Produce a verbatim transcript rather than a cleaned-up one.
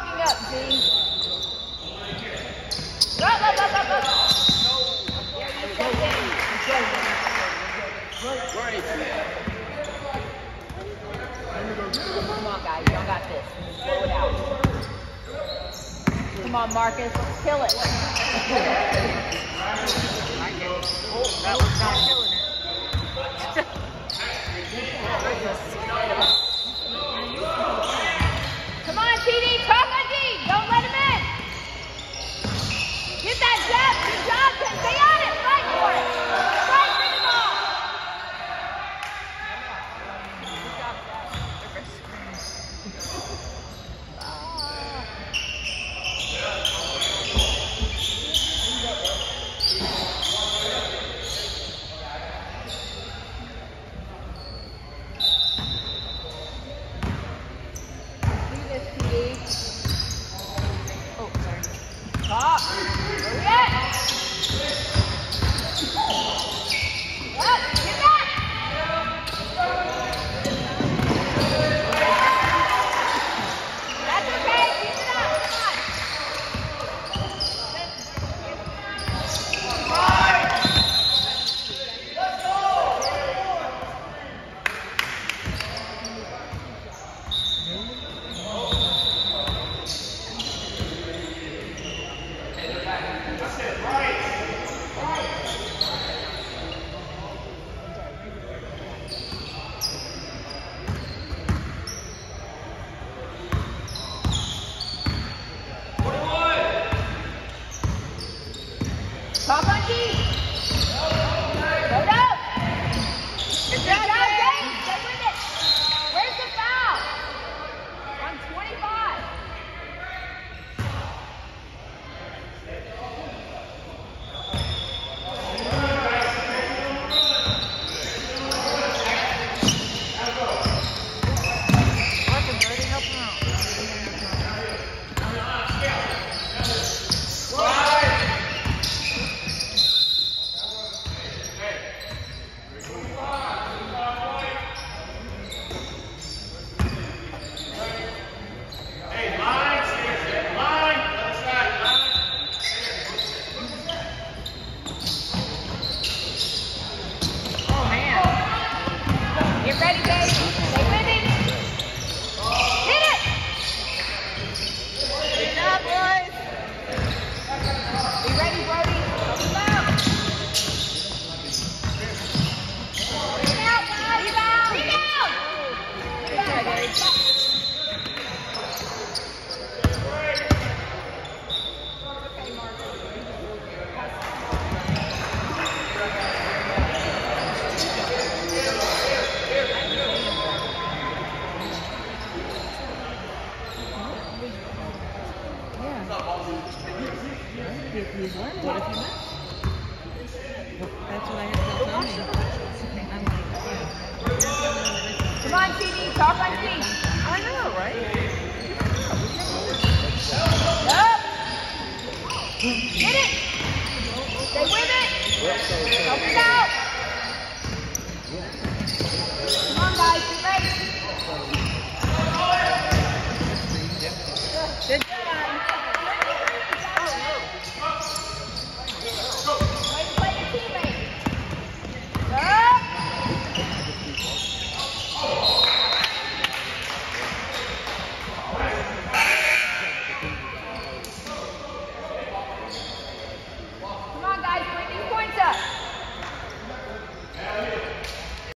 walking up, Z. Up, up, up, up, up. Come on, guys. Y'all got this. Slow it out. Come on, Marcus. Let's kill it. Oh, that was not killing it. Come on, T D. Talk on D. Don't let him in. Get that jab. Good job. Stay on it. Fight for it. Fight for the ball. Top on D. Go down. Good job, James. Stay with it. Where's the foul? On twenty-five. He's learned. What if you missed? That's what I had to tell me. I'm like, yeah. Come on, T D. Talk on D. I know, right? Up. Get it. Stay with it. Help it out. Come on, guys. Get ready.